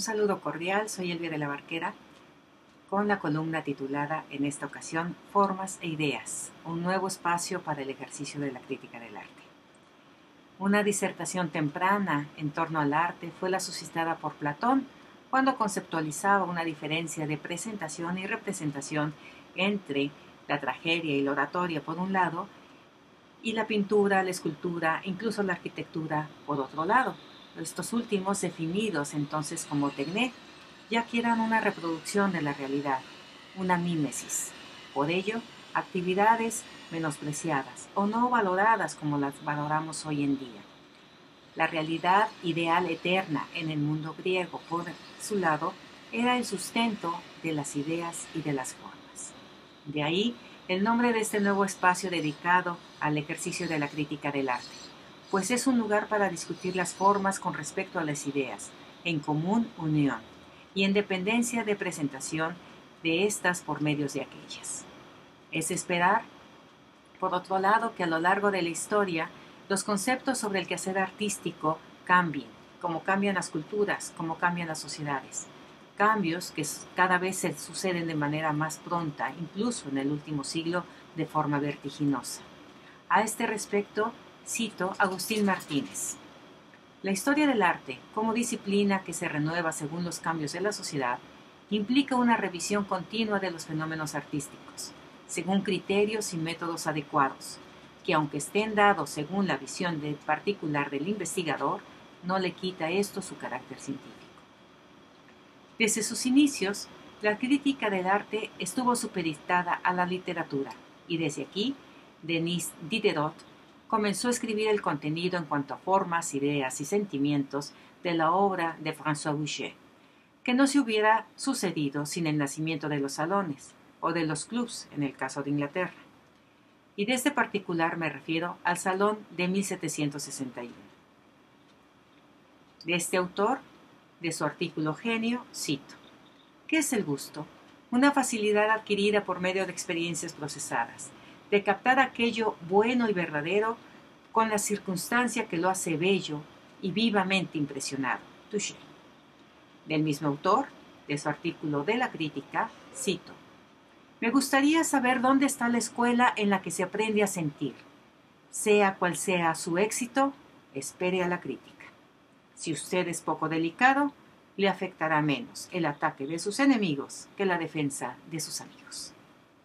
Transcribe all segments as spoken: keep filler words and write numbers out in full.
saludo cordial, soy Elvia de la Barquera, con la columna titulada en esta ocasión Formas e Ideas, un nuevo espacio para el ejercicio de la crítica del arte. Una disertación temprana en torno al arte fue la suscitada por Platón cuando conceptualizaba una diferencia de presentación y representación entre la tragedia y la oratoria por un lado, y la pintura, la escultura, incluso la arquitectura por otro lado. Estos últimos definidos entonces como tecné, ya que eran una reproducción de la realidad, una mímesis. Por ello, actividades menospreciadas o no valoradas como las valoramos hoy en día. La realidad ideal eterna en el mundo griego, por su lado, era el sustento de las ideas y de las formas. De ahí el nombre de este nuevo espacio dedicado al ejercicio de la crítica del arte, pues es un lugar para discutir las formas con respecto a las ideas, en común unión y en dependencia de presentación de estas por medios de aquellas. Es esperar, por otro lado, que a lo largo de la historia los conceptos sobre el quehacer artístico cambien, como cambian las culturas, como cambian las sociedades. Cambios que cada vez se suceden de manera más pronta, incluso en el último siglo, de forma vertiginosa. A este respecto, cito a Agustín Martínez. La historia del arte, como disciplina que se renueva según los cambios de la sociedad, implica una revisión continua de los fenómenos artísticos, según criterios y métodos adecuados, que aunque estén dados según la visión de particular del investigador, no le quita esto su carácter científico. Desde sus inicios, la crítica del arte estuvo supeditada a la literatura, y desde aquí, Denis Diderot comenzó a escribir el contenido en cuanto a formas, ideas y sentimientos de la obra de François Boucher, que no se hubiera sucedido sin el nacimiento de los salones o de los clubs en el caso de Inglaterra. Y de este particular me refiero al Salón de mil setecientos sesenta y uno. De este autor, de su artículo Genio, cito: ¿qué es el gusto? Una facilidad adquirida por medio de experiencias procesadas, de captar aquello bueno y verdadero con la circunstancia que lo hace bello y vivamente impresionado. Touché. Del mismo autor, de su artículo de la crítica, cito: me gustaría saber dónde está la escuela en la que se aprende a sentir. Sea cual sea su éxito, espere a la crítica. Si usted es poco delicado, le afectará menos el ataque de sus enemigos que la defensa de sus amigos.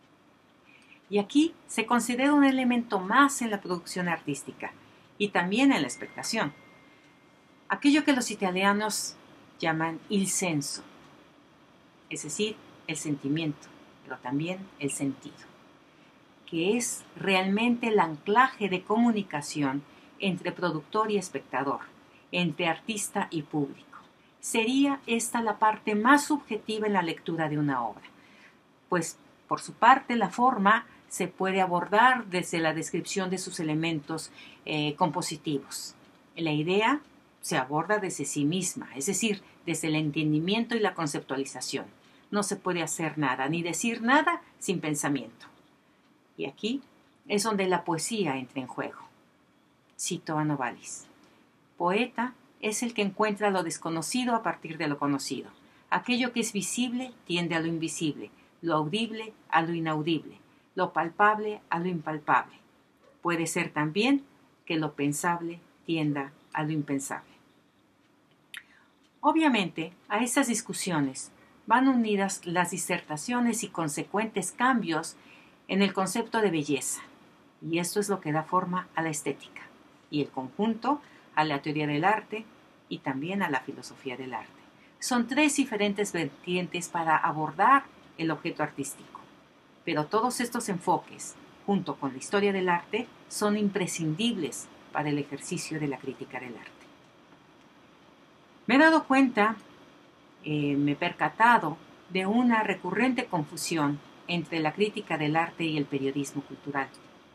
Y aquí se considera un elemento más en la producción artística y también en la expectación. Aquello que los italianos llaman il senso, es decir, el sentimiento, pero también el sentido, que es realmente el anclaje de comunicación entre productor y espectador, entre artista y público. Sería esta la parte más subjetiva en la lectura de una obra, pues por su parte la forma se puede abordar desde la descripción de sus elementos eh, compositivos. La idea se aborda desde sí misma, es decir, desde el entendimiento y la conceptualización. No se puede hacer nada, ni decir nada sin pensamiento. Y aquí es donde la poesía entra en juego. Cito a Novalis. Poeta es el que encuentra lo desconocido a partir de lo conocido. Aquello que es visible tiende a lo invisible, lo audible a lo inaudible, lo palpable a lo impalpable. Puede ser también que lo pensable tienda a lo impensable. Obviamente, a estas discusiones van unidas las disertaciones y consecuentes cambios en el concepto de belleza, y esto es lo que da forma a la estética, y el conjunto a la teoría del arte y también a la filosofía del arte. Son tres diferentes vertientes para abordar el objeto artístico, pero todos estos enfoques, junto con la historia del arte, son imprescindibles para el ejercicio de la crítica del arte. Me he dado cuenta, eh, me he percatado de una recurrente confusión entre la crítica del arte y el periodismo cultural.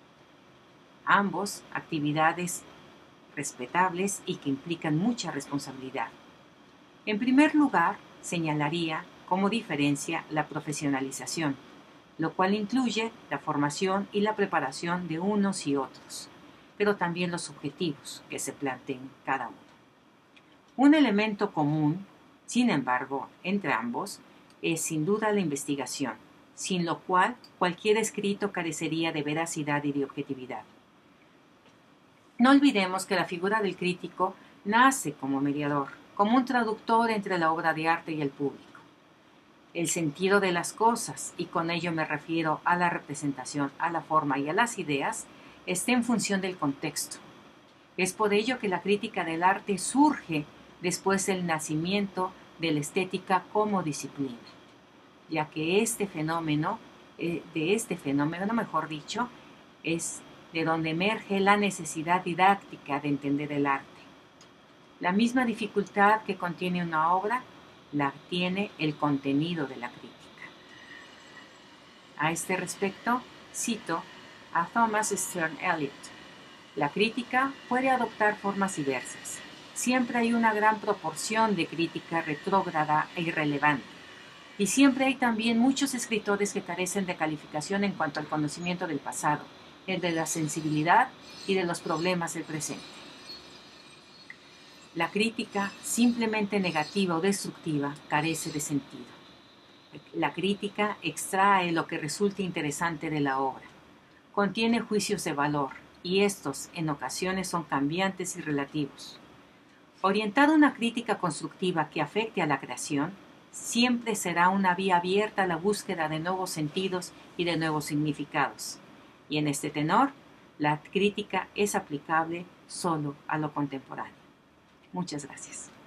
Ambos actividades respetables y que implican mucha responsabilidad. En primer lugar, señalaría como diferencia la profesionalización, lo cual incluye la formación y la preparación de unos y otros, pero también los objetivos que se planteen cada uno. Un elemento común Sin embargo, entre ambos, es sin duda la investigación, sin lo cual cualquier escrito carecería de veracidad y de objetividad. No olvidemos que la figura del crítico nace como mediador, como un traductor entre la obra de arte y el público. El sentido de las cosas, y con ello me refiero a la representación, a la forma y a las ideas, está en función del contexto. Es por ello que la crítica del arte surge después del nacimiento de la estética como disciplina, ya que este fenómeno, eh, de este fenómeno, mejor dicho, es de donde emerge la necesidad didáctica de entender el arte. La misma dificultad que contiene una obra la tiene el contenido de la crítica. A este respecto, cito a Thomas Stern Eliot. La crítica puede adoptar formas diversas. Siempre hay una gran proporción de crítica retrógrada e irrelevante. Y siempre hay también muchos escritores que carecen de calificación en cuanto al conocimiento del pasado, el de la sensibilidad y de los problemas del presente. La crítica, simplemente negativa o destructiva, carece de sentido. La crítica extrae lo que resulte interesante de la obra. Contiene juicios de valor, y estos, en ocasiones, son cambiantes y relativos. Orientar una crítica constructiva que afecte a la creación siempre será una vía abierta a la búsqueda de nuevos sentidos y de nuevos significados. Y en este tenor, la crítica es aplicable solo a lo contemporáneo. Muchas gracias.